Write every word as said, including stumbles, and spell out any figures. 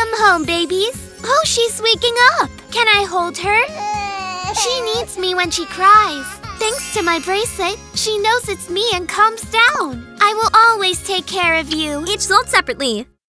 Welcome home, babies. Oh, she's waking up. Can I hold her? She needs me when she cries. Thanks to my bracelet, she knows it's me and calms down. I will always take care of you. Each sold separately.